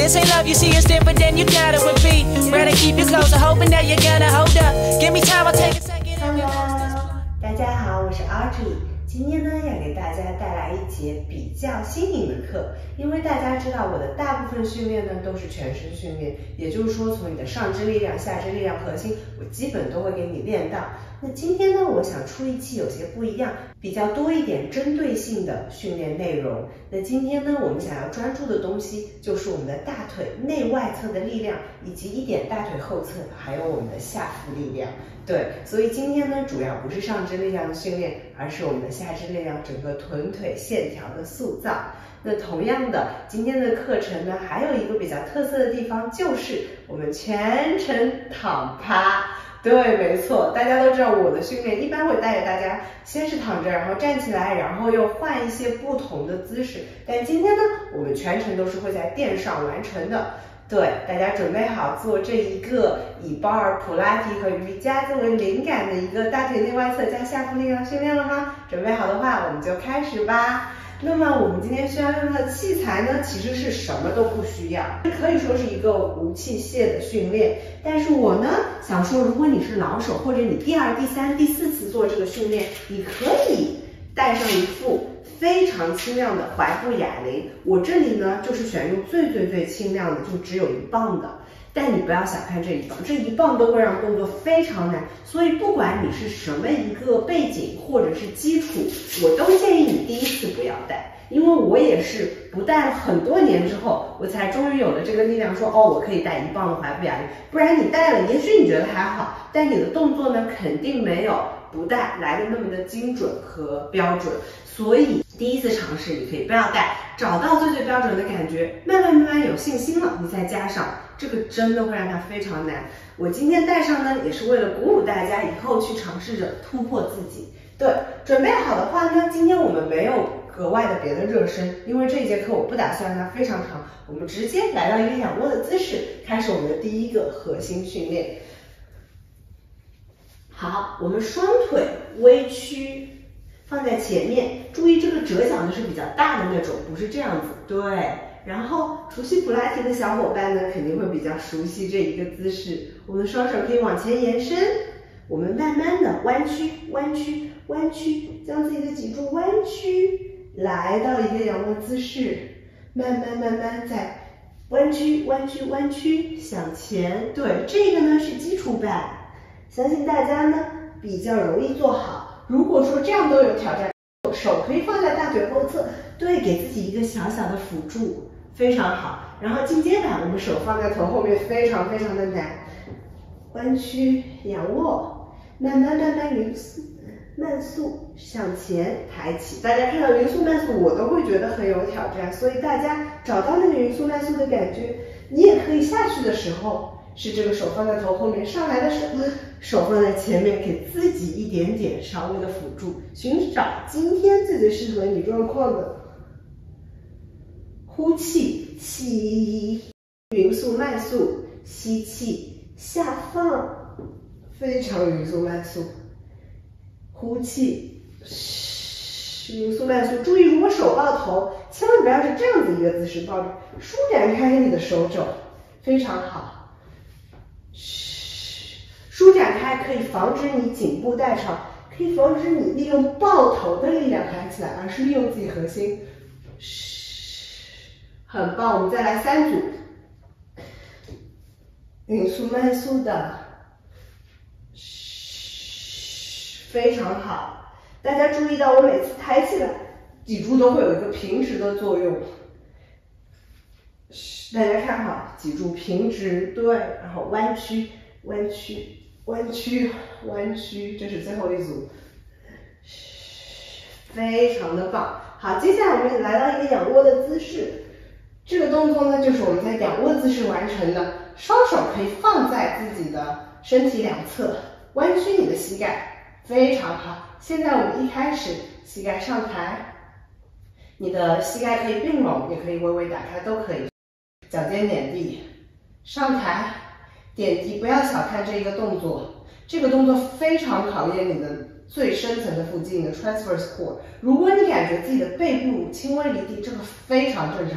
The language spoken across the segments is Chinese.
this ain't love, you see it's different than you thought it would be. Rather keep you closer, hoping that you're gonna hold up. Give me time, I'll take a second. Hello， 大家好，我是 Audrey。今天呢，要给大家带来一节比较新颖的课，因为大家知道我的大部分训练呢都是全身训练，也就是说从你的上肢力量、下肢力量、核心，我基本都会给你练到。那今天呢，我想出一期有些不一样，比较多一点针对性的训练内容。那今天呢，我们想要专注的东西就是我们的大腿内外侧的力量，以及一点大腿后侧，还有我们的下腹力量。对，所以今天呢，主要不是上肢力量的训练，而是我们的下肢力量，整个臀腿线条的塑造。那同样的，今天的课程呢，还有一个比较特色的地方，就是我们全程躺趴。对，没错，大家都知道我的训练一般会带着大家先是躺着，然后站起来，然后又换一些不同的姿势。但今天呢，我们全程都是会在垫上完成的。对，大家准备好做这一个以保尔普拉提和瑜伽作为灵感的一个大腿内外侧加下腹力量训练了吗？准备好的话，我们就开始吧。那么我们今天需要用到的器材呢，其实是什么都不需要，可以说是一个无器械的训练。但是我呢想说，如果你是老手，或者你第二、第三、第四次做这个训练，你可以带上一副非常轻量的踝部哑铃。我这里呢就是选用最轻量的，就只有1磅的。但你不要小看这1磅，这1磅都会让动作非常难，所以不管你是什么一个背景或者是基础，我都建议你第一次不要带，因为我也是不带了很多年之后，我才终于有了这个力量说，哦，我可以带1磅的踝部哑铃，不然你带了，也许你觉得还好，但你的动作呢肯定没有不带来的那么的精准和标准。所以第一次尝试你可以不要带，找到最标准的感觉，慢慢有信心了，你再加上，这个真的会让它非常难。我今天带上呢，也是为了鼓舞大家以后去尝试着突破自己。对，准备好的话呢，今天我们没有格外的别的热身，因为这一节课我不打算它非常长，我们直接来到一个仰卧的姿势，开始我们的第一个核心训练。好，我们双腿微曲放在前面，注意这个折角呢是比较大的那种，不是这样子。对，然后熟悉普拉提的小伙伴呢，肯定会比较熟悉这一个姿势。我们的双手可以往前延伸，我们慢慢的弯曲，将自己的脊柱弯曲，来到一个仰卧姿势，慢慢再弯曲向前。对，这个呢是基础版，相信大家呢比较容易做好。如果说这样都有挑战，手可以放在大腿后侧，对，给自己一个小小的辅助，非常好。然后进阶版，我们手放在头后面，非常的难。弯曲仰卧，慢慢匀速慢速向前抬起。大家看到匀速慢速，我都会觉得很有挑战，所以大家找到那个匀速慢速的感觉，你也可以下去的时候是这个手放在头后面，上来的时候手放在前面，给自己一点点稍微的辅助，寻找今天最适合你状况的。呼气，起，匀速慢速，吸气，下放，非常匀速慢速。呼气，匀速慢速。注意，如果手抱头，千万不要是这样子一个姿势抱着，舒展开你的手肘，非常好。舒展开可以防止你颈部代偿，可以防止你利用抱头的力量抬起来，而是利用自己核心。很棒，我们再来3组，匀速慢速的，非常好。大家注意到我每次抬起来，脊柱都会有一个平直的作用。大家看好，脊柱平直，对，然后弯曲，这是最后一组，非常的棒。好，接下来我们来到一个仰卧的姿势，这个动作呢就是我们在仰卧姿势完成的，双手可以放在自己的身体两侧，弯曲你的膝盖，非常好。现在我们一开始膝盖上抬，你的膝盖可以并拢，也可以微微打开，都可以。脚尖点地，上抬，点地，不要小看这一个动作，这个动作非常考验你的最深层的附近的 transverse core。如果你感觉自己的背部轻微离地，这个非常正常。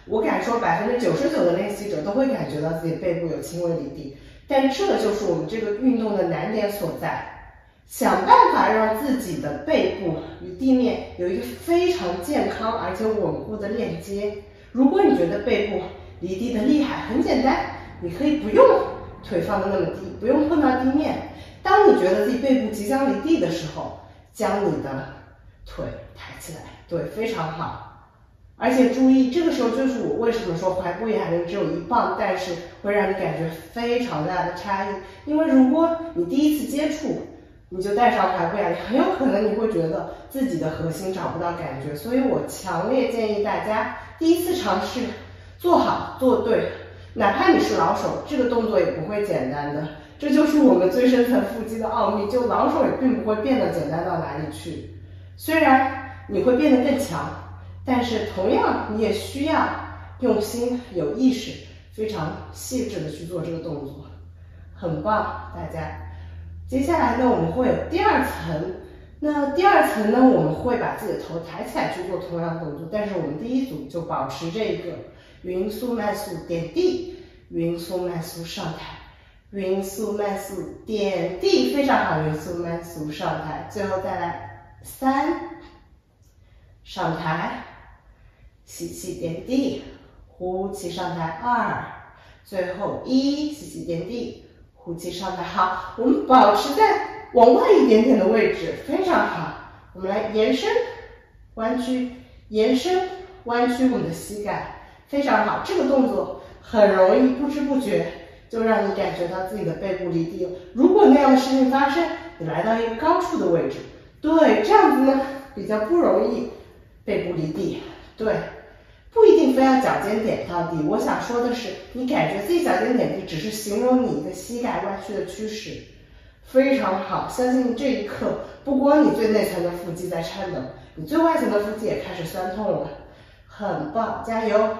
我敢说99%的练习者都会感觉到自己背部有轻微离地，但这就是我们这个运动的难点所在。想办法让自己的背部与地面有一个非常健康而且稳固的链接。如果你觉得背部离地的厉害，很简单，你可以不用腿放得那么低，不用碰到地面。当你觉得自己背部即将离地的时候，将你的腿抬起来，对，非常好。而且注意，这个时候就是我为什么说踝部哑铃只有1磅，但是会让你感觉非常大的差异。因为如果你第一次接触，你就带上踝部哑铃，很有可能你会觉得自己的核心找不到感觉。所以我强烈建议大家第一次尝试做好做对，哪怕你是老手，这个动作也不会简单的。这就是我们最深层腹肌的奥秘，就老手也并不会变得简单到哪里去。虽然你会变得更强，但是同样你也需要用心、有意识、非常细致的去做这个动作，很棒，大家。接下来呢，我们会有第2层。那第2层呢，我们会把自己的头抬起来去做同样的动作，但是我们第一组就保持这个匀速慢速点地，匀速慢速上抬，匀速慢速点地，非常好，匀速慢速上抬，最后再来3，上抬，吸气点地，呼气上抬2，最后1，吸气点地，呼气上抬。好，我们保持在往外一点点的位置，非常好。我们来延伸弯曲，延伸弯曲我们的膝盖，非常好。这个动作很容易不知不觉就让你感觉到自己的背部离地了。如果那样的事情发生，你来到一个高处的位置，对，这样子呢比较不容易背部离地，对。不一定非要脚尖点到地，我想说的是，你感觉自己脚尖点地只是形容你一个膝盖弯曲的趋势，非常好。相信这一刻，不光你最内层的腹肌在颤抖，你最外层的腹肌也开始酸痛了，很棒，加油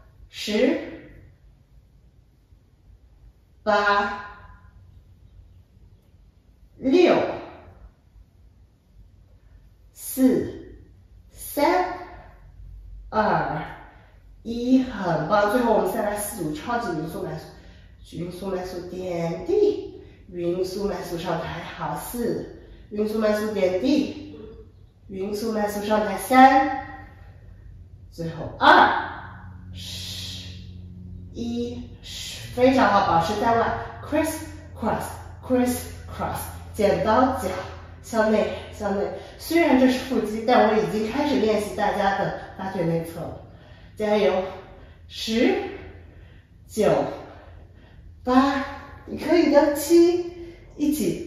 ！10、8、6、4、3、2、1，很棒。最后我们再来4组超级匀速慢速，匀速慢速点地，匀速慢速上抬，好，4，匀速慢速点地，匀速慢速上抬3，最后2、1，非常好，保持在外 ，criss cross criss cross， 剪刀脚向内向内。虽然这是腹肌，但我已经开始练习大家的大腿内侧了。加油！10、9、8，你可以的，7，一起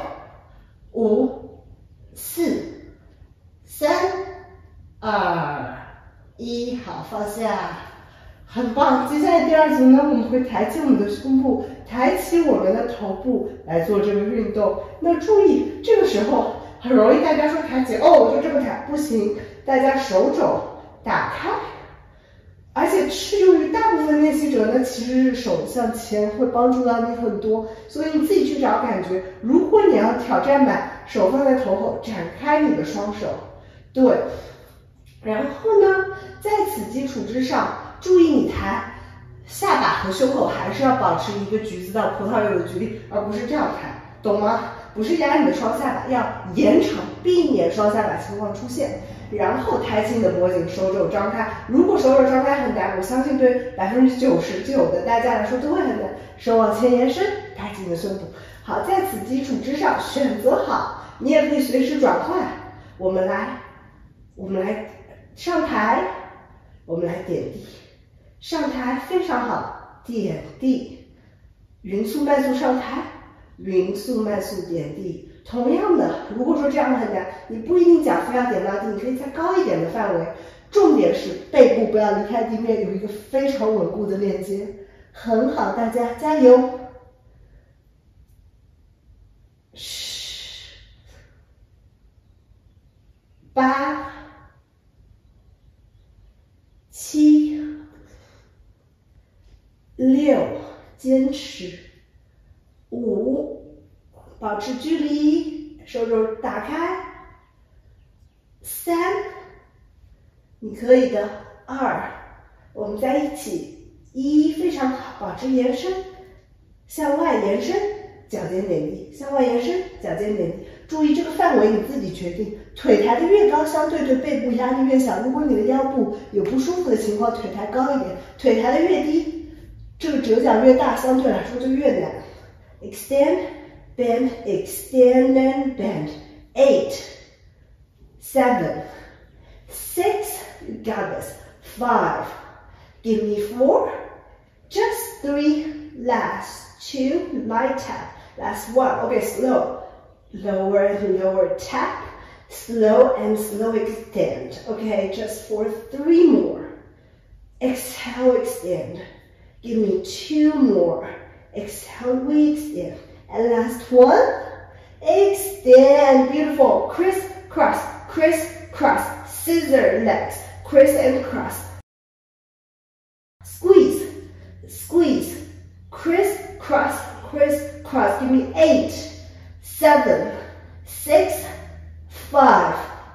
6、5、4、3、2、1，好，放下，很棒。接下来第2组呢，我们会抬起我们的胸部，抬起我们的头部来做这个运动。那注意，这个时候很容易大家说抬起，我就这么抬，不行，大家手肘打开。而且适用于大部分练习者呢，其实是手向前会帮助到你很多，所以你自己去找感觉。如果你要挑战版，手放在头后，展开你的双手，对。然后呢，在此基础之上，注意你抬下巴和胸口还是要保持一个橘子到葡萄柚的距离，而不是这样抬，懂吗？不是压你的双下巴，要延长，避免双下巴情况出现。然后抬起你的脖颈，手肘张开。如果手肘张开很难，我相信对99%的大家来说都会很难。手往前延伸，抬起你的胸部。好，在此基础之上，选择好，你也可以随时转换。我们来上抬，我们来点地，上抬非常好，点地，匀速慢速上抬，匀速慢速点地。同样的，如果说这样很难，你不一定脚非要点到地，你可以在高一点的范围。重点是背部不要离开地面，有一个非常稳固的链接。很好，大家加油！10、8、7、6，坚持，5。保持距离，手肘打开，3，你可以的，2， 我们在一起，1非常好，保持延伸，向外延伸，脚尖点地，向外延伸，脚尖点地。注意这个范围你自己决定，腿抬得越高，相对对背部压力越小。如果你的腰部有不舒服的情况，腿抬高一点，腿抬得越低，这个折角越大，相对来说就越难。Extend, bend, extend and bend. 8, 7, 6, you got this. 5, give me 4, just 3, last 2, light tap, last 1. Okay, slow. Lower and lower tap, slow and slow extend. Okay, just for 3 more. Exhale, extend. Give me 2 more. Exhale, we extend. And last 1, extend. Beautiful. Criss, cross, scissor legs. Criss and cross. Squeeze, criss, cross. Give me 8, 7, 6, 5.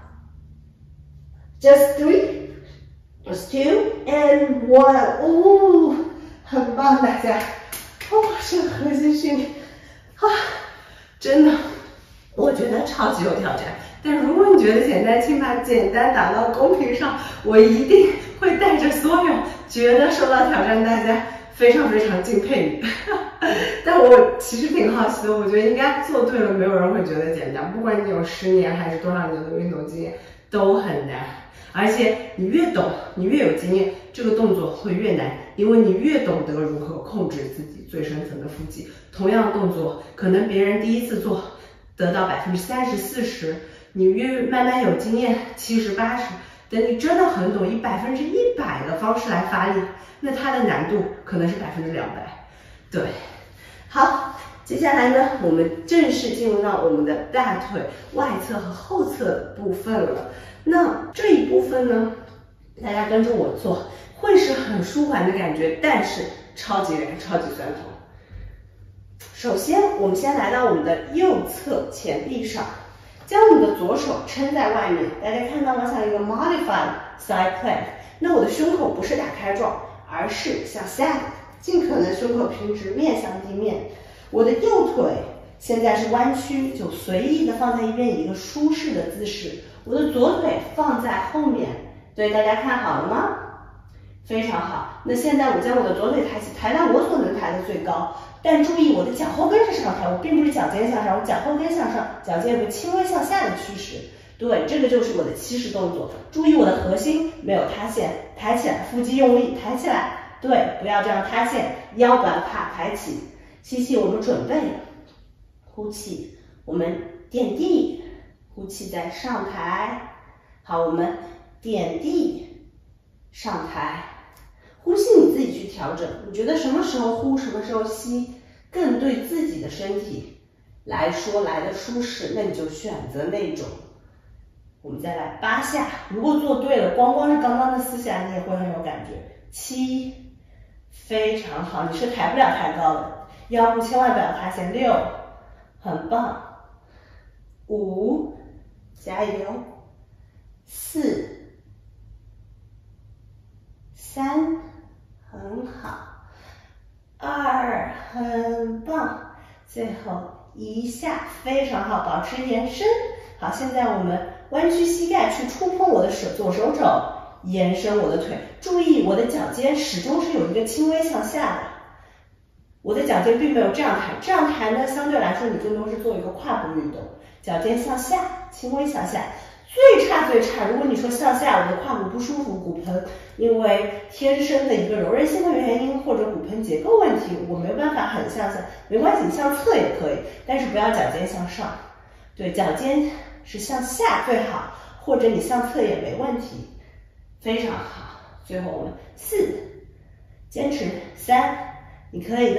Just 3, just 2, and 1. Ooh, 很棒，大家。这个核心训练真的，我觉得超级有挑战。但如果你觉得简单，请把简单打到公屏上，我一定会带着所有觉得受到挑战大家非常非常敬佩你。但我其实挺好奇的，我觉得应该做对了，没有人会觉得简单。不管你有10年还是多少年的运动经验，都很难。而且你越懂，你越有经验，这个动作会越难，因为你越懂得如何控制自己最深层的腹肌。同样的动作，可能别人第一次做得到30%、40%，你越慢慢有经验，70%、80%，等你真的很懂，以100%的方式来发力，那它的难度可能是200%。对，好，接下来呢，我们正式进入到我们的大腿外侧和后侧的部分了。那这一部分呢，大家跟着我做，会是很舒缓的感觉，但是超级燃、超级酸痛。首先，我们先来到我们的右侧前臂上，将我们的左手撑在外面。大家看到吗？像一个 modified side plank。那我的胸口不是打开状，而是向下的，尽可能胸口平直，面向地面。我的右腿现在是弯曲，就随意的放在一边，以一个舒适的姿势。我的左腿放在后面，对，大家看好了吗？非常好。那现在我将我的左腿抬起，抬到我所能抬的最高，但注意我的脚后跟是上抬，我并不是脚尖向上，我脚后跟向上，脚尖有个轻微向下的趋势。对，这个就是我的起始动作。注意我的核心没有塌陷，抬起来，腹肌用力，抬起来。对，不要这样塌陷，腰不要怕，抬起。吸气，我们准备。呼气，我们垫地。呼气再上抬，好，我们点地上抬，呼吸你自己去调整，你觉得什么时候呼，什么时候吸，更对自己的身体来说来的舒适，那你就选择那种。我们再来8下，如果做对了，光是刚刚的4下，你也会很有感觉。7，非常好，你是抬不了太高的，腰部千万不要塌陷。6，很棒。5，加油。4、3，很好。2，很棒。最后1下，非常好，保持延伸。好，现在我们弯曲膝盖去触碰我的左手肘，延伸我的腿。注意我的脚尖始终是有一个轻微向下的，我的脚尖并没有这样抬，这样抬呢，相对来说你更多是做一个跨步运动，脚尖向下，轻微向下。最差，如果你说向下，我的胯骨不舒服，骨盆因为天生的一个柔韧性的原因或者骨盆结构问题，我没有办法很向下，没关系，你向侧也可以，但是不要脚尖向上。对，脚尖是向下最好，或者你向侧也没问题，非常好。最后我们4，坚持3，你可以的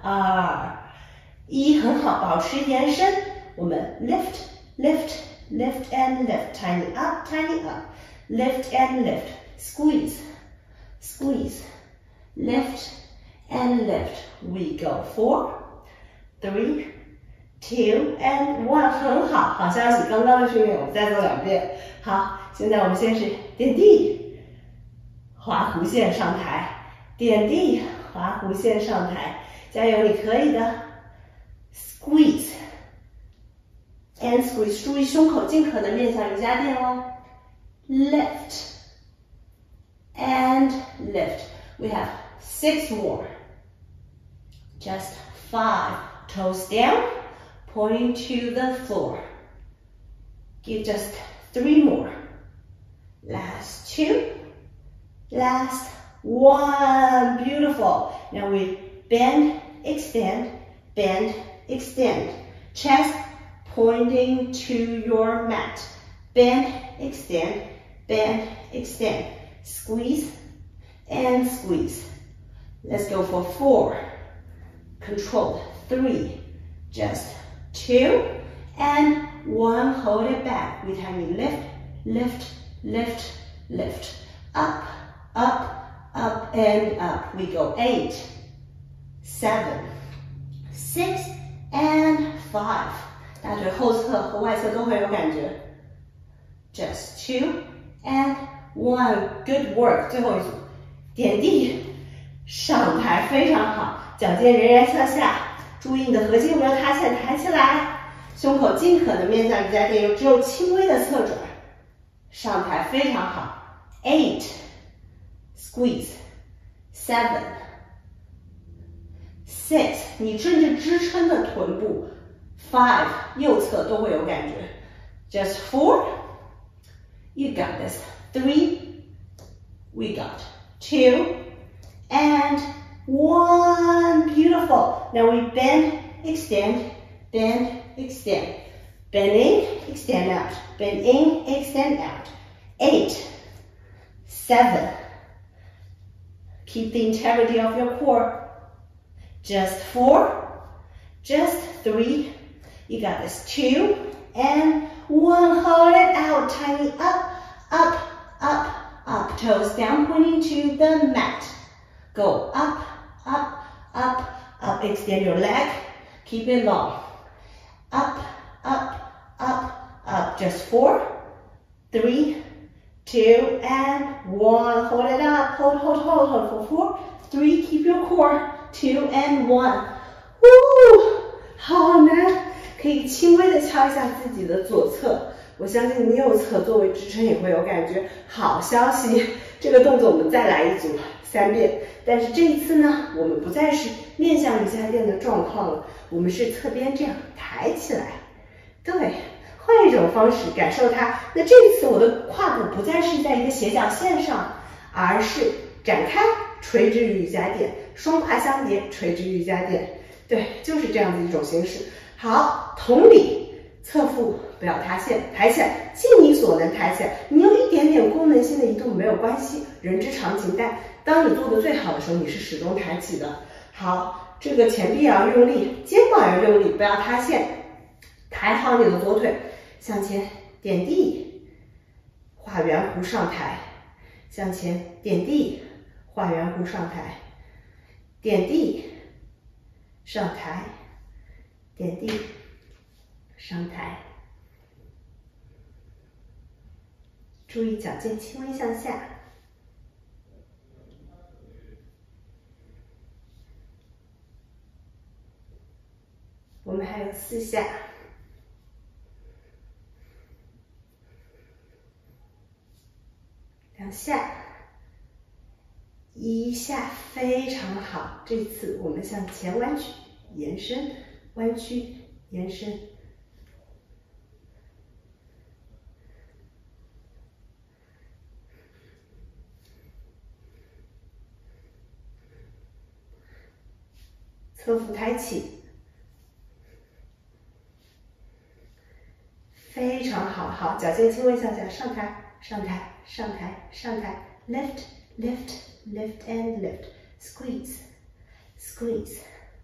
，2、1，很好，保持延伸。我们 lift and lift, tiny up, lift and lift, squeeze, lift and lift. We go 4, 3, 2 and 1， 很好，好消息，刚刚的训练我们再做2遍。好，现在我们先是点地， 画弧线上台，点地，画弧线上台，加油，你可以的。Squeeze and squeeze， 注意胸口尽可能面向瑜伽垫哦。Lift and lift. We have 6 more. Just 5. Toes down, pointing to the floor. Give just 3 more. Last 2. Last 1. Beautiful. Now we bend, extend, bend, extend. Chest pointing to your mat. Bend, extend, bend, extend. Squeeze and squeeze. Let's go for 4. Controlled. 3. Just 2 and 1. Hold it back. With time you lift, lift, lift, lift. Up, up, up and up. We go 8, 7, 6 and 5. 大腿后侧和外侧都会有感觉。Just 2 and 1. Good work. 最后一组，点地，上抬，非常好，脚尖仍然向下，注意你的核心有没有塌陷，抬起来，胸口尽可能面向瑜伽垫，只有轻微的侧转，上抬，非常好。8, squeeze, 7, 6, 你顺着支撑的臀部。5, 右侧都会有感觉。Just 4, you got this. 3, we got 2, and 1. Beautiful. Now we bend, extend, bend, extend. Bend in, extend out. Bend in, extend out. 8, 7. Keep the integrity of your core. Just 4, just 3. You got this. 2 and 1. Hold it out. Tiny up, up, up, up. Toes down, pointing to the mat. Go up, up, up, up. Extend your leg. Keep it long. Up, up, up, up. Just 4, 3, 2 and 1. Hold it up. Hold, hold, hold, hold. For 4, 3. Keep your core. 2 and 1. Woo! 好难。可以轻微的敲一下自己的左侧，我相信你右侧作为支撑也会有感觉。好消息，这个动作我们再来一组3遍，但是这一次呢，我们不再是面向瑜伽垫的状况了，我们是侧边这样抬起来。对，换一种方式感受它。那这一次我的胯部不再是在一个斜角线上，而是展开，垂直于瑜伽垫，双胯相叠，垂直于瑜伽垫。对，就是这样的一种形式。好，同理，侧腹不要塌陷，抬起来，尽你所能抬起来。你有一点点功能性的移动没有关系，人之常情。但当你做的最好的时候，你是始终抬起的。好，这个前臂也要用力，肩膀要用力，不要塌陷。抬好你的左腿，向前点地，画圆弧上抬，向前点地，画圆弧上抬，点地，上抬。点地，上抬，注意脚尖轻微向下。我们还有4下。2下。1下，非常好。这次我们向前弯曲，延伸。弯曲，延伸，侧腹抬起，非常好。好，脚尖轻微向下，上抬，上抬，上抬，上抬 ，lift, lift, lift and lift, squeeze, squeeze,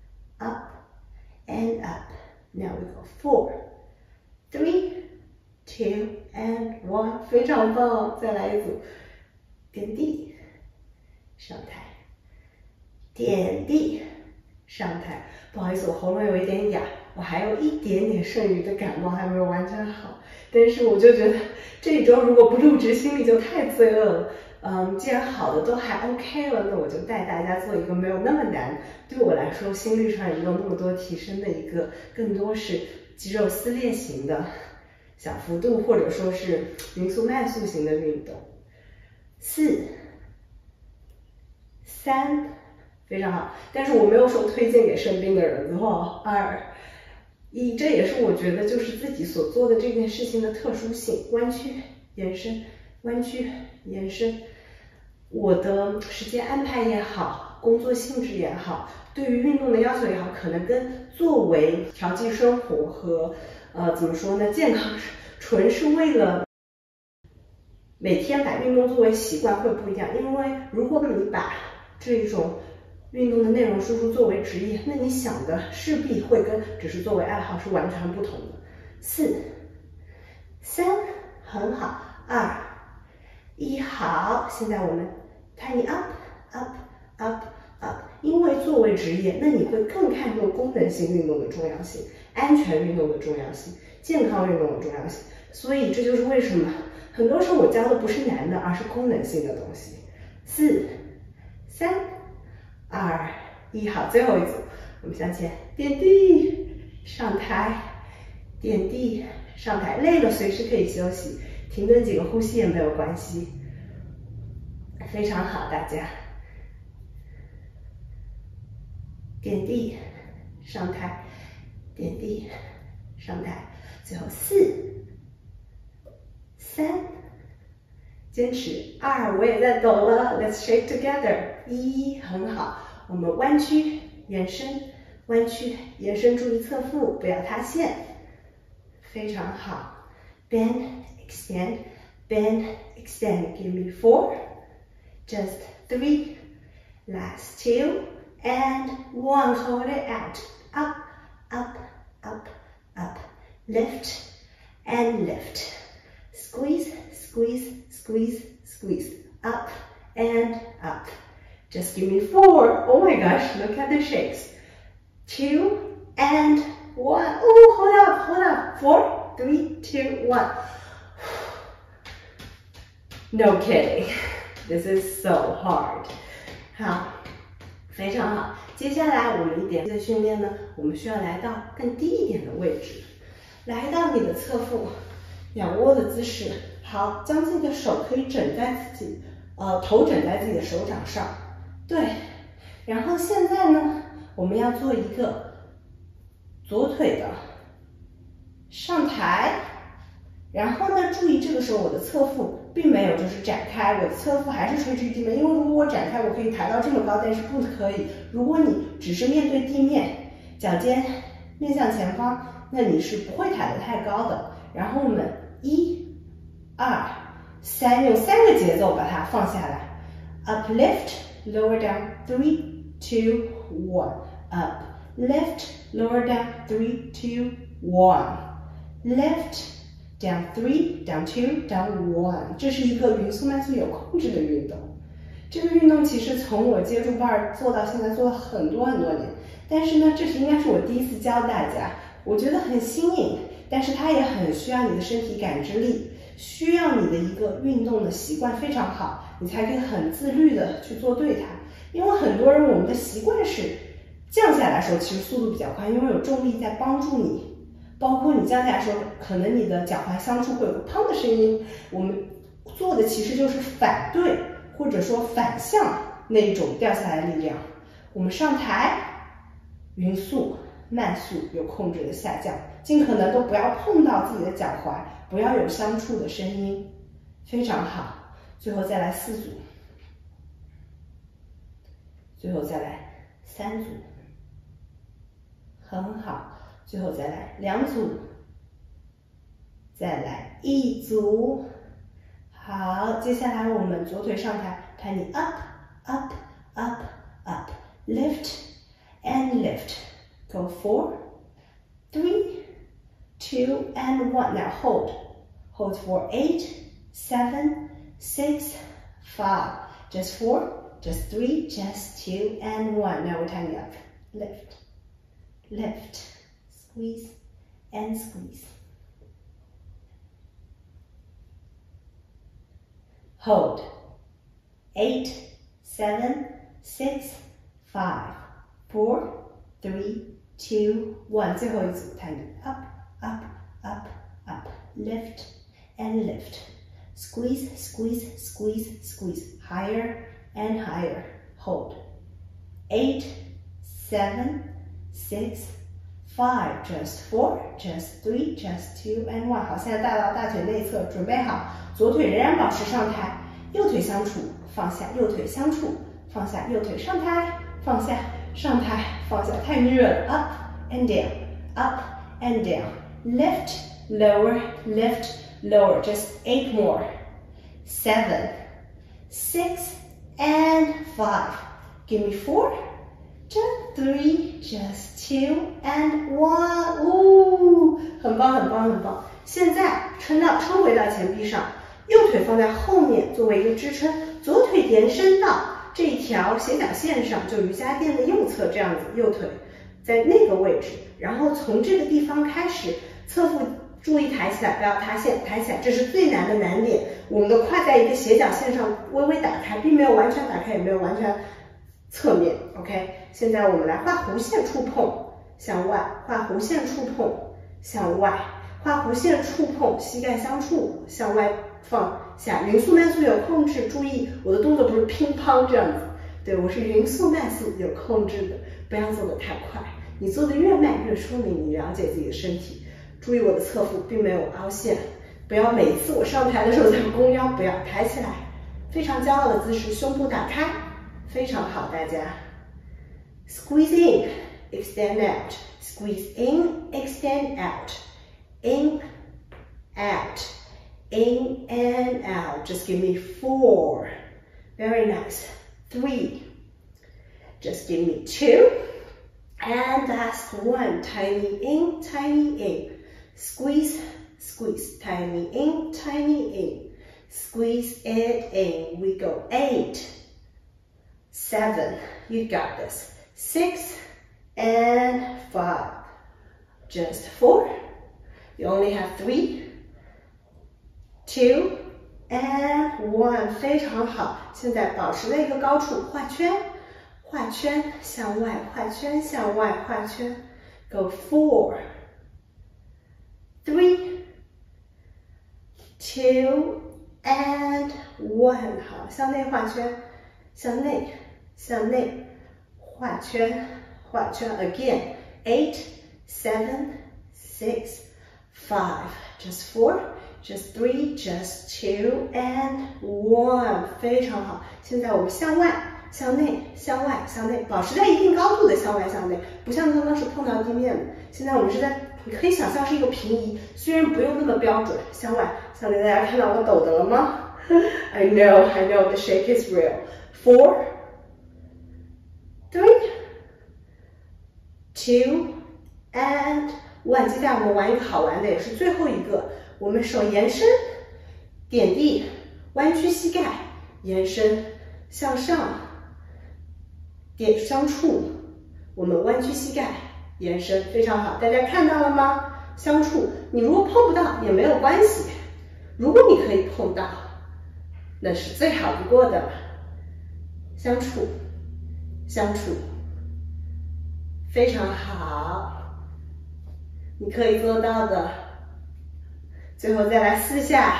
up.And up. Now we go 4, 3, 2 and 1. 非常棒！再来一组，点地，上抬，点地，上抬。不好意思，我喉咙有一点哑，我还有一点点剩余的感冒还没有完全好。但是我就觉得这一周如果不入职，心里就太罪恶了。 既然好的都还 OK 了，那我就带大家做一个没有那么难，对我来说心率上也没有那么多提升的一个，更多是肌肉撕裂型的小幅度，或者说是匀速慢速型的运动。4、3，非常好。但是我没有说推荐给生病的人哦。2、1，这也是我觉得就是自己所做的这件事情的特殊性，弯曲、延伸、弯曲、延伸。我的时间安排也好，工作性质也好，对于运动的要求也好，可能跟作为调剂生活和怎么说呢，健康纯是为了每天把运动作为习惯会不一样。因为如果你把这种运动的内容输出作为职业，那你想的势必会跟只是作为爱好是完全不同的。4、3，很好。2、1，好。现在我们tiny up up up up， 因为作为职业，那你会更看重功能性运动的重要性、安全运动的重要性、健康运动的重要性。所以这就是为什么很多时候我教的不是难的，而是功能性的东西。4、3、2、1，好，最后一组，我们向前点地上台，点地上台，累了随时可以休息，停顿几个呼吸也没有关系。非常好，大家点地上台，点地上台，最后4、3，坚持。2，我也在抖了 ，Let's shake together。1，很好，我们弯曲延伸，弯曲延伸，注意侧腹不要塌陷，非常好。Bend extend bend extend， give me 4。Just 3, last 2, and 1. Hold it out. Up, up, up, up. Lift and lift. Squeeze, squeeze, squeeze, squeeze. Up and up. Just give me 4. Oh my gosh, look at the shakes. 2 and 1. Oh, hold up, hold up. 4, 3, 2, 1. No kidding. This is so hard. 好，非常好。接下来我们一点的训练呢，我们需要来到更低一点的位置，来到你的侧腹仰卧的姿势。好，将自己的手可以枕在自己头枕在自己的手掌上。对，然后现在呢，我们要做一个左腿的上抬。然后呢，注意这个时候我的侧腹并没有就是展开，我的侧腹还是垂直于地面，因为如果我展开，我可以抬到这么高，但是不可以。如果你只是面对地面，脚尖面向前方，那你是不会抬得太高的。然后我们1、2、3，用3个节奏把它放下来。Up lift, lower down, 3, 2, 1. Up lift, lower down, 3, 2, 1. Lift.Down 3, down 2, down 1， 这是一个匀速慢速有控制的运动。这个运动其实从我接触伴做到现在做了很多很多年，但是呢，这是应该是我第一次教大家，我觉得很新颖，但是它也很需要你的身体感知力，需要你的一个运动的习惯非常好，你才可以很自律的去做对它。因为很多人我们的习惯是降下来的时候，其实速度比较快，因为有重力在帮助你。包括你降下来的时候，可能你的脚踝相触会有个砰的声音，我们做的其实就是反对或者说反向那一种掉下来的力量。我们上台，匀速、慢速有控制的下降，尽可能都不要碰到自己的脚踝，不要有相触的声音，非常好。最后再来4组，最后再来3组，很好。最后再来2组，再来1组。好，接下来我们左腿上抬，抬你 up up up up， lift and lift， go 4 3 2 and 1。 Now hold for 8 7 6 5， just 4 just 3 just 2 and 1。 Now we're tiny up, lift lift，Squeeze and squeeze. Hold. 8, 7, 6, 5, 4, 3, 2, 1。最后一组 tiny up, up, up, up, lift and lift. Squeeze, squeeze, squeeze, squeeze. Higher and higher. Hold. 8, 7, 6, 5, just 4, just 3, just 2 and 1。好，现在带到大腿内侧，准备好，左腿仍然保持上抬，右腿相触，放下，右腿相触，放下，右腿上抬，放下，上抬，放下，太虐了。Up and down, up and down. Lift, lower, lift, lower. Just 8 more. 7, 6, and 5. Give me 4, just 3, just 2, and 1. 哦，很棒，很棒，很棒。现在撑回到前臂上，右腿放在后面作为一个支撑，左腿延伸到这一条斜角线上，就瑜伽垫的右侧这样子，右腿在那个位置，然后从这个地方开始，侧腹注意抬起来，不要塌陷，抬起来，这是最难的难点。我们的胯在一个斜角线上微微打开，并没有完全打开，也没有完全侧面。OK， 现在我们来画弧线触碰，向外，画弧线触碰，向外，画弧线触碰，膝盖相触，向外放下。匀速慢速有控制，注意我的动作不是乒乓这样子，对，我是匀速慢速有控制的，不要做得太快。你做的越慢，越说明你了解自己的身体。注意我的侧腹并没有凹陷，不要每一次我上台的时候才弓腰，不要抬起来，非常骄傲的姿势，胸部打开，非常好，大家。Squeeze in, extend out, squeeze in, extend out, in, out, in and out. Just give me 4. Very nice. 3. Just give me 2. And last one. Tiny in, tiny in. Squeeze, squeeze. Tiny in, tiny in. Squeeze it in. We go 8, 7. You got this. 6 and 5. Just 4. You only have 3, 2 and 1. 非常好。现在保持在一个高处，画圈，画圈向外，画圈向外，画圈。Go 4, 3, 2 and 1. 好，向内画圈，向内，向内。画圈，画圈 again. 8, 7, 6, 5. Just 4, just 3, just 2 and 1. 非常好。现在我们向外，向内，向外，向内，保持在一定高度的向外向内，不像刚刚是碰到地面的。现在我们是在，你可以想象是一个平移，虽然不用那么标准，向外，向内。大家看到我抖的了吗？I know, the shake is real. 4, 3, 2 and 1。接下来我们玩一个好玩的，也是最后一个。我们手延伸，点地，弯曲膝盖，延伸向上，点相触。我们弯曲膝盖，延伸，非常好。大家看到了吗？相触。你如果碰不到也没有关系，如果你可以碰到，那是最好不过的了。相触，相触，非常好，你可以做到的。最后再来4下，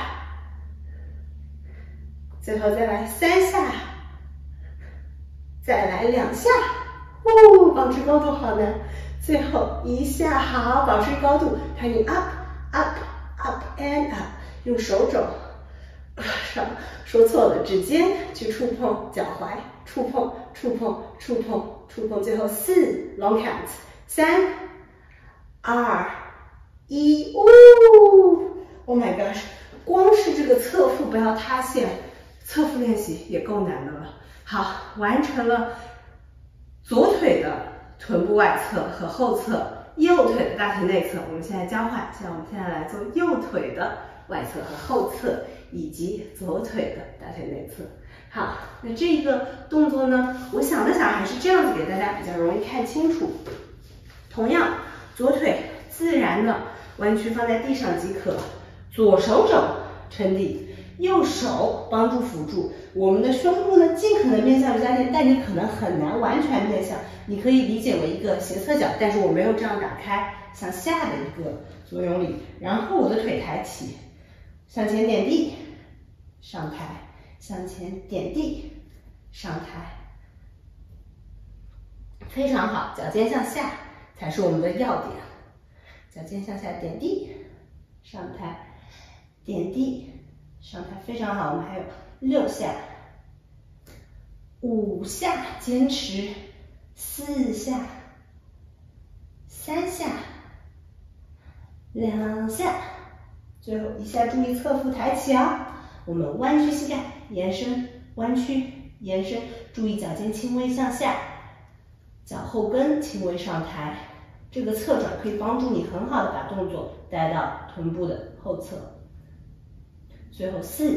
最后再来3下，再来2下。保持高度好难。最后1下，好，保持高度。看你 up up up and up， 用手肘说错了，指尖去触碰脚踝，触碰触碰触碰触碰。最后4 long count， 3 2 1。Oh my gosh， 光是这个侧腹不要塌陷，侧腹练习也够难的了。好，完成了左腿的臀部外侧和后侧，右腿的大腿内侧。我们现在交换，我们现在来做右腿的外侧和后侧，以及左腿的大腿内侧。好，那这个动作呢，我想了想，还是这样子给大家比较容易看清楚。同样，左腿自然的弯曲放在地上即可。左手肘撑地， 右手帮助辅助，我们的胸部呢尽可能面向瑜伽垫，但你可能很难完全面向，你可以理解为一个斜侧角，但是我没有这样打开，向下的一个作用力。然后我的腿抬起，向前点地，上抬，向前点地，上抬，非常好，脚尖向下才是我们的要点，脚尖向下点地，上抬，点地，上抬，非常好。我们还有6下、5下，坚持4下、3下、2下，最后1下，注意侧腹抬起啊。我们弯曲膝盖，延伸，弯曲，延伸，注意脚尖轻微向下，脚后跟轻微上抬。这个侧转可以帮助你很好的把动作带到臀部的后侧。最后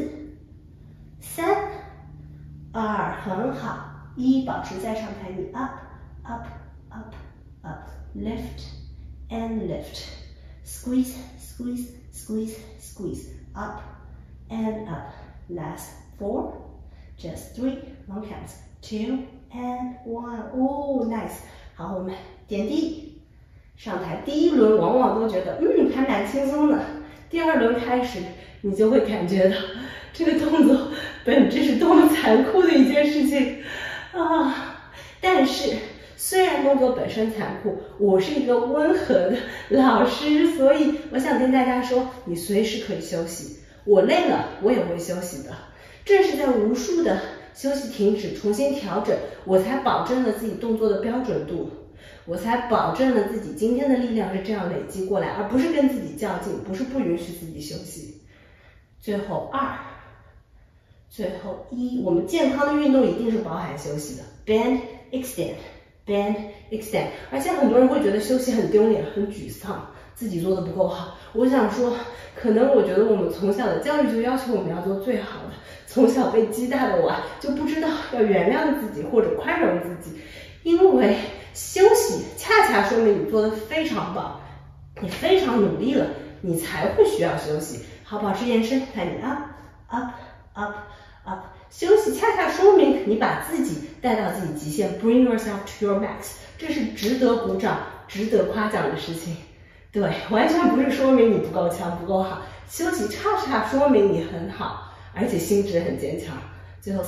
4、3、2，很好。1，保持在上抬，你 up up up up lift and lift squeeze squeeze squeeze squeeze up and up. Last 4, just 3 long counts, 2 and 1. Oh, nice. 好，我们点地上抬。第一轮往往都觉得还蛮轻松的，第2轮开始你就会感觉到这个动作本质是多么残酷的一件事情啊！但是虽然动作本身残酷，我是一个温和的老师，所以我想跟大家说，你随时可以休息。我累了，我也会休息的。正是在无数的休息、停止、重新调整，我才保证了自己动作的标准度，我才保证了自己今天的力量是这样累积过来，而不是跟自己较劲，不是不允许自己休息。最后2，最后1，我们健康的运动一定是包含休息的 ，bend extend bend extend。而且很多人会觉得休息很丢脸、很沮丧，自己做的不够好。我想说，可能我觉得我们从小的教育就要求我们要做最好的，从小被鸡大的我就不知道要原谅自己或者宽容自己，因为休息恰恰说明你做的非常棒，你非常努力了，你才会需要休息。好，保持延伸，看你 up up up up， 休息恰恰说明你把自己带到自己极限 ，bring yourself to your max， 这是值得鼓掌、值得夸奖的事情。对，完全不是说明你不够强、不够好，休息恰恰说明你很好，而且心智很坚强。最后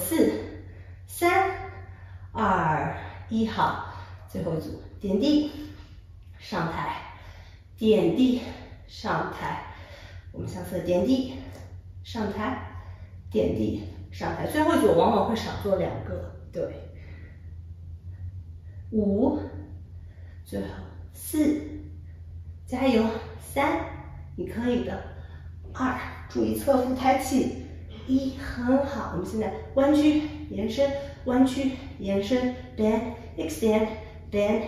4、3、2、1，好，最后一组点地上抬，点地上抬。我们向侧点地上抬，点地上抬。最后一组往往会少做2个，对。5，最后4，加油！3，你可以的。2，注意侧腹抬起。1，很好。我们现在弯曲延伸，弯曲延伸 ，bend extend bend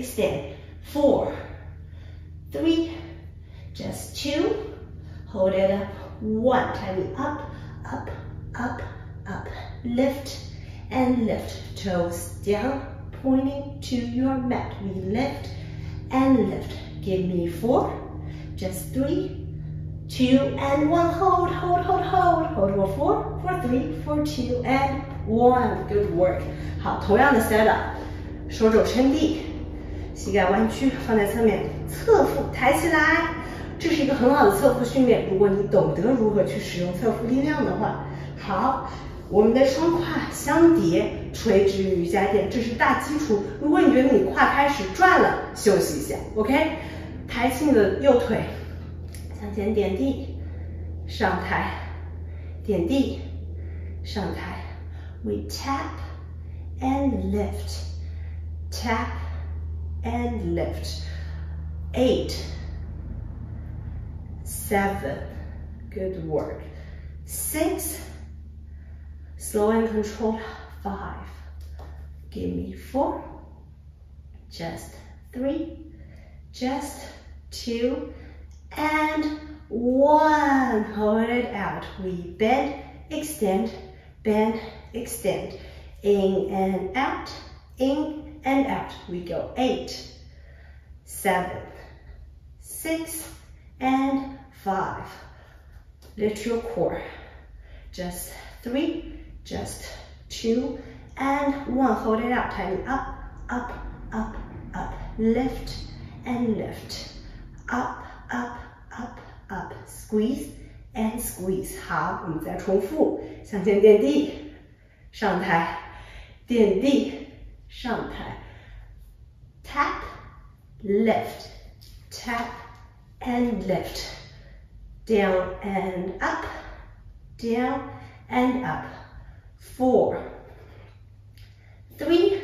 extend。4、3 just 2。Hold it up. 1, tiny up, up, up, up. Lift and lift. Toes down, pointing to your mat. We lift and lift. Give me 4, just 3, 2 and 1. Hold, hold, hold, hold. Hold for 4, for 3, for 2 and 1. Good work. 好，同样的 setup， 手肘撑地，膝盖弯曲，放在侧面，侧腹抬起来。这是一个很好的侧腹训练，如果你懂得如何去使用侧腹力量的话。好，我们的双胯相叠，垂直于瑜伽垫，这是大基础。如果你觉得你胯开始转了，休息一下 ，OK？ 抬起你的右腿，向前点地，上抬，点地，上抬。We tap and lift, tap and lift. 8, 7, good work. 6, slow and controlled. 5, give me 4, just 3, just 2, and 1. Hold it out. We bend, extend, bend, extend. In and out, in and out. We go 8, 7, 6, and 5. Lift your core. just 3, just 2, and 1. Hold it out, tiny up, up, up, up. Lift and lift. Up, up, up, up. Squeeze and squeeze. 好，我们再重复，向前垫地，上抬，垫地，上抬。Tap, lift, tap and lift. Down and up, down and up. 4, 3,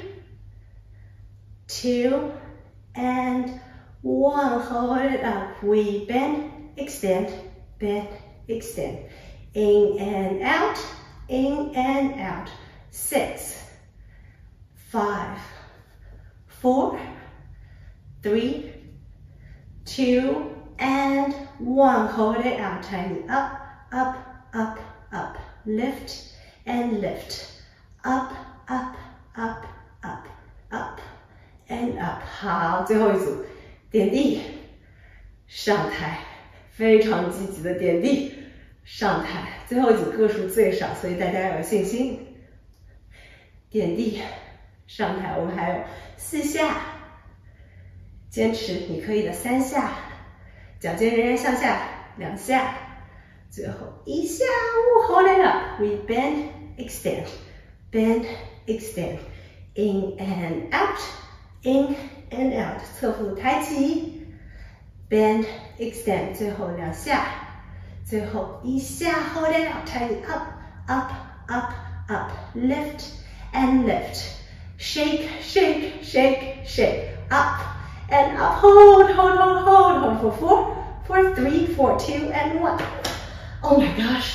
2, and 1. Hold it up. We bend, extend, bend, extend. In and out, in and out. 6, 5, 4, 3, 2, and 1. Hold it out, tiny. Up, up, up, up. Lift and lift. Up, up, up, up, up, and up. 好，最后一组，点地，上抬，非常积极的点地，上抬。最后一组个数最少，所以大家要有信心。点地，上抬，我们还有4下，坚持，你可以的3下，脚尖仍然向下2下，最后1下，Hold it up. We bend, extend, bend, extend, in and out, in and out. 侧腹抬起 ，bend, extend. 最后2下，最后1下 ，Hold it up. Tiny up, up, up, up. Lift and lift. Shake, shake, shake, shake. Up and up. Hold, hold, hold, hold. Hold for 4, for 3, for 2, and 1. Oh my gosh.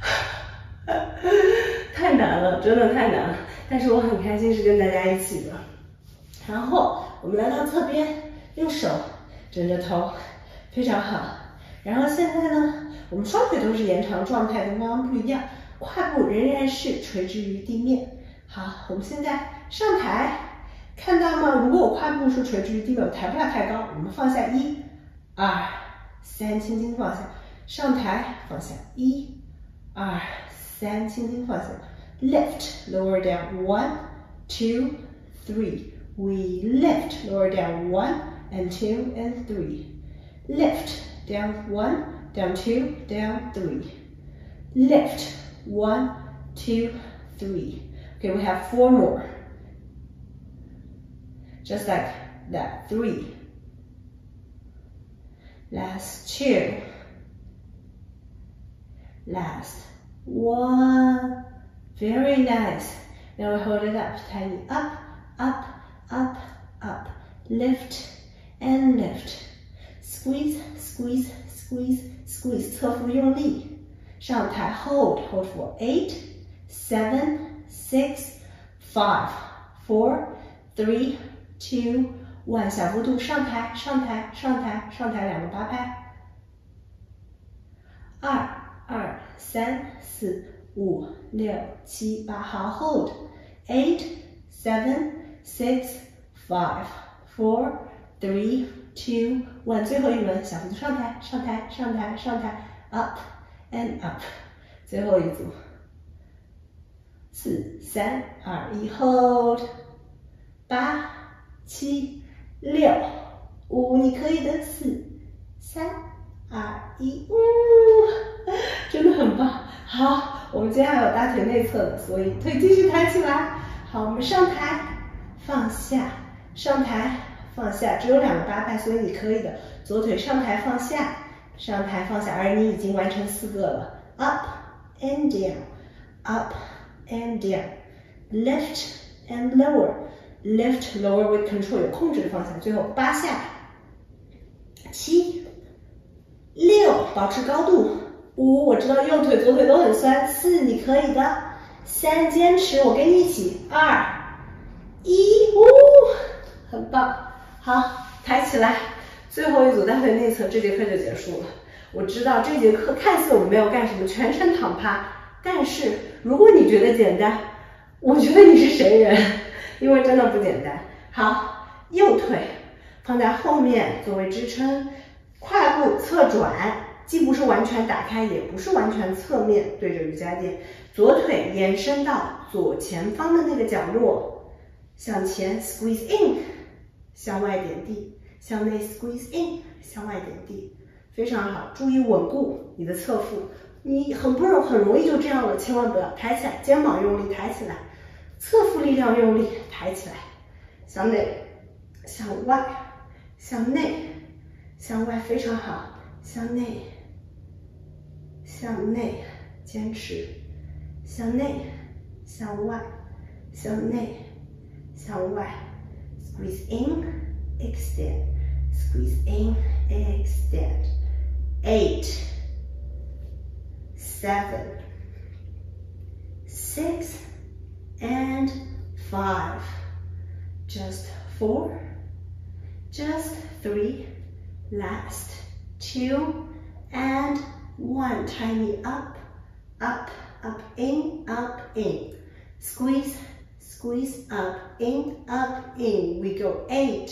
太难了，真的太难了。但是我很开心是跟大家一起的。然后我们来到侧边，用手枕着头，非常好。然后现在呢，我们双腿都是延长状态，跟刚刚不一样，胯部仍然是垂直于地面。好，我们现在上抬，看到吗？如果我胯部是垂直于地面，我抬不了太高，我们放下1、2、3，轻轻放下，上抬，放下1、2、3，轻轻放下。Lift, lower down 1, 2, 3. We lift, lower down 1 and 2 and 3. Lift, down 1, down 2, down 3. Lift, 1, 2, 3. Okay, we have 4 more. Just like that. 3. Last 2. Last 1. Very nice. Now we hold it up. Tiny up, up, up, up. Lift and lift. Squeeze, squeeze, squeeze, squeeze. 侧腹用力。上抬 hold, hold for 8, 7, 6, 5, 4, 3, 2, 1. 小幅度上抬，上抬，上抬，上抬2个8拍。2、2、3、4、5、6、7、8，好 hold 8、7、6、5、4、3、2、1，最后一轮小幅度上抬，上抬，上抬，上抬 ，up and up， 最后一组4、3、2、1 hold 8、7、6、5，你可以的4、3、2、1，真的很棒。好，我们今天还有大腿内侧的，所以腿继续抬起来。好，我们上抬，放下，上抬，放下，只有2个8拍，所以你可以的。左腿上抬放下，上抬放下，而你已经完成4个了。Up and down, up and down, lift and lower, lift, lower with control， 有控制的方向。最后8下，7、6，保持高度。5，我知道右腿左腿都很酸。4，你可以的。3，坚持，我跟你一起。2、1，很棒。好，抬起来。最后一组大腿内侧，这节课就结束了。我知道这节课看似我们没有干什么，全程躺趴，但是如果你觉得简单，我觉得你是神人，因为真的不简单。好，右腿放在后面作为支撑，胯部侧转。 既不是完全打开，也不是完全侧面对着瑜伽垫，左腿延伸到左前方的那个角落，向前 squeeze in， 向外点地，向内 squeeze in， 向外点地，非常好。注意稳固你的侧腹，你很容易就这样了，千万不要抬起来，肩膀用力抬起来，侧腹力量用力抬起来，向内，向外，向内，向外，非常好，向内，向内，坚持，向内，向外，向内，向外 ，squeeze in, extend, squeeze in, extend. 8, 7, 6, and 5. Just 4, just 3, last 2, and 1. Tiny up, up, up, in, squeeze, squeeze, up, in, we go 8,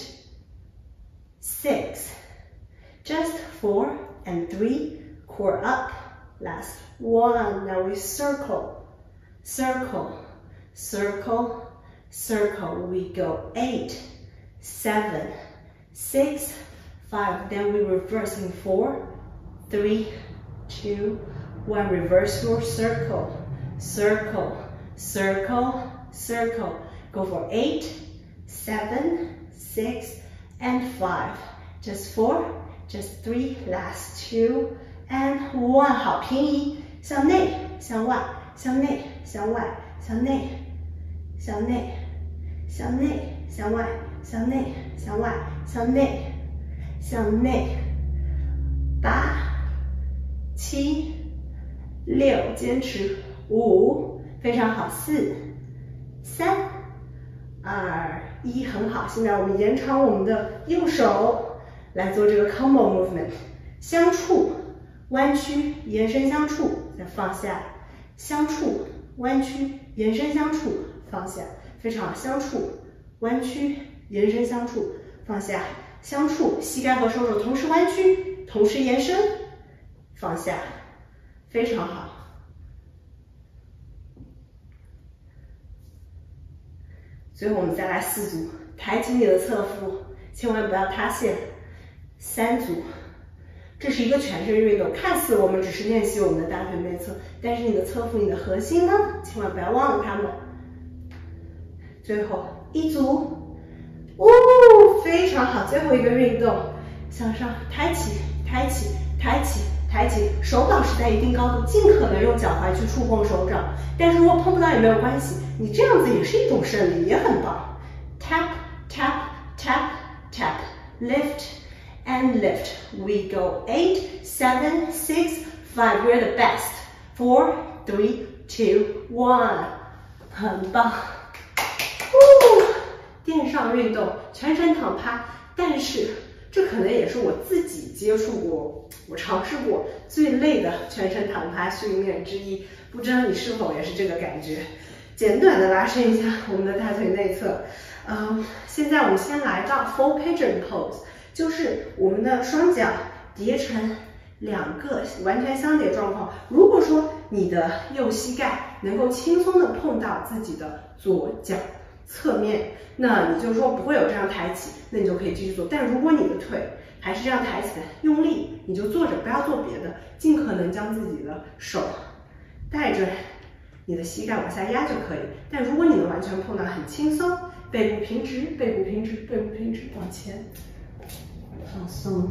6, just 4 and 3, core up, last 1. Now we circle, circle, circle, circle, we go 8, 7, 6, 5, then we reverse in 4, 3, 2, 1, reverse your circle, circle, circle, circle, go for 8, 7, 6, and 5, just 4, just 3, last 2, and 1, 好，平移，向内，向外，向内，向外，向内，向内，向内，向外，向内，向外，向内，向内，8、7、6，坚持5，非常好，4、3、2、1，很好。现在我们延长我们的右手来做这个 combo movement， 相触，弯曲，延伸相触，再放下，相触，弯曲，延伸相触，放下，非常好，相触，弯曲，延伸相触，放下，相触，膝盖和手肘同时弯曲，同时延伸，放下，非常好。最后我们再来4组，抬起你的侧腹，千万不要塌陷。3组，这是一个全身运动，看似我们只是练习我们的大腿内侧，但是你的侧腹、你的核心呢，千万不要忘了它们。最后1组，非常好，最后一个运动，向上抬起，抬起，抬起，抬起，手保持在一定高度，尽可能用脚踝去触碰手掌，但是如果碰不到也没有关系，你这样子也是一种胜利，也很棒。Tap, tap, tap, tap, lift and lift. We go 8, 7, 6, 5. We're the best. 4, 3, 2, 1. 很棒。垫上运动，全程躺趴，但是这可能也是我自己接触过，我尝试过最累的全身躺趴训练之一，不知道你是否也是这个感觉？简短的拉伸一下我们的大腿内侧。现在我们先来到 full pigeon pose， 就是我们的双脚叠成2个完全相叠状况。如果说你的右膝盖能够轻松的碰到自己的左脚侧面，那你就说不会有这样抬起，那你就可以继续做。但如果你的腿还是这样抬起来，用力，你就坐着，不要做别的，尽可能将自己的手带着你的膝盖往下压就可以。但如果你能完全碰到，很轻松，背部平直，背部平直，背部平直，往前，放松，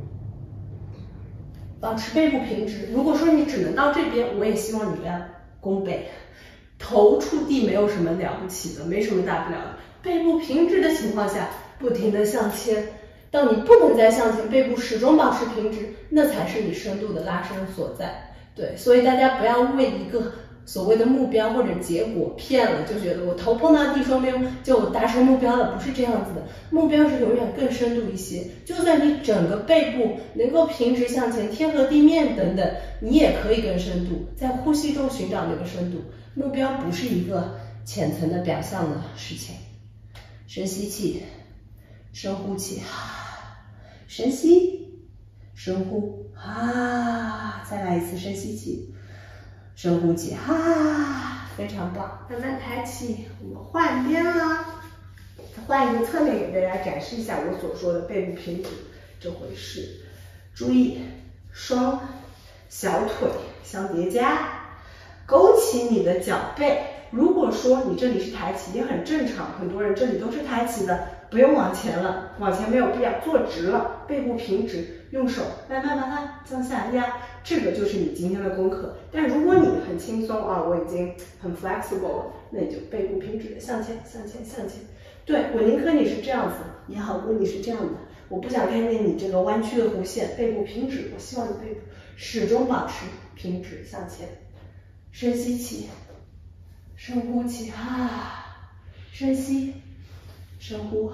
保持背部平直。如果说你只能到这边，我也希望你不要弓背，头触地没有什么了不起的，没什么大不了的。背部平直的情况下，不停的向前。当你不能再向前，背部始终保持平直，那才是你深度的拉伸所在。对，所以大家不要为一个所谓的目标或者结果骗了，就觉得我头碰到地说明就达成目标了，不是这样子的。目标是永远更深度一些，就算你整个背部能够平直向前，天和地面等等，你也可以更深度，在呼吸中寻找那个深度。目标不是一个浅层的表象的事情。深吸气，深呼气，深吸， 深呼，再来一次深吸气，深呼气，非常棒。慢慢抬起，我们换边了，换一个侧面给大家展示一下我所说的背部平直这回事。注意，双小腿相叠加，勾起你的脚背。如果说你这里是抬起，也很正常，很多人这里都是抬起的，不用往前了，往前没有必要，坐直了，背部平直，用手慢慢把它向下压，这个就是你今天的功课。但如果你很轻松啊，我已经很 flexible 了，那你就背部平直的向前，向前，向前。对，我宁可你是这样子也好过你是这样的，我不想看见你这个弯曲的弧线，背部平直，我希望你背部始终保持平直向前。深吸气，深呼气，深吸，深呼，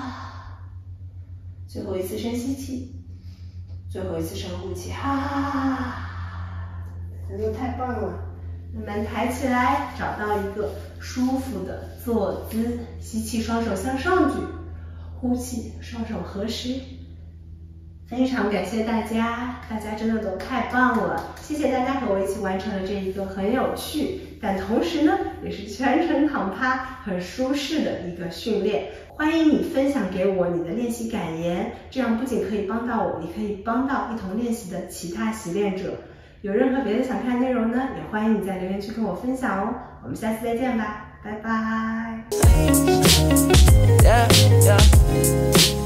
最后一次深吸气，最后一次深呼气，都太棒了！慢慢抬起来，找到一个舒服的坐姿，吸气，双手向上举，呼气，双手合十。非常感谢大家，大家真的都太棒了！谢谢大家和我一起完成了这一个很有趣，但同时呢，也是全程躺趴很舒适的一个训练。欢迎你分享给我你的练习感言，这样不仅可以帮到我，也可以帮到一同练习的其他习练者。有任何别的想看的内容呢，也欢迎你在留言区跟我分享哦。我们下次再见吧，拜拜。